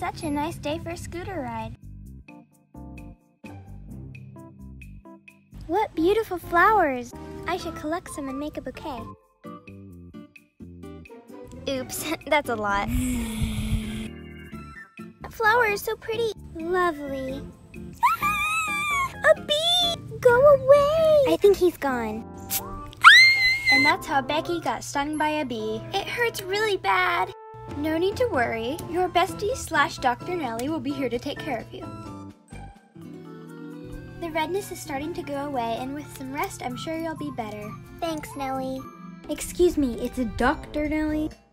such a nice day for a scooter ride. What beautiful flowers! I should collect some and make a bouquet. Oops, that's a lot. That flower is so pretty. Lovely. A bee! Go away! I think he's gone. And that's how Becky got stung by a bee. It hurts really bad. No need to worry. Your bestie / Dr. Nellie will be here to take care of you. The redness is starting to go away, and with some rest, I'm sure you'll be better. Thanks, Nellie. Excuse me, it's a Dr. Nellie?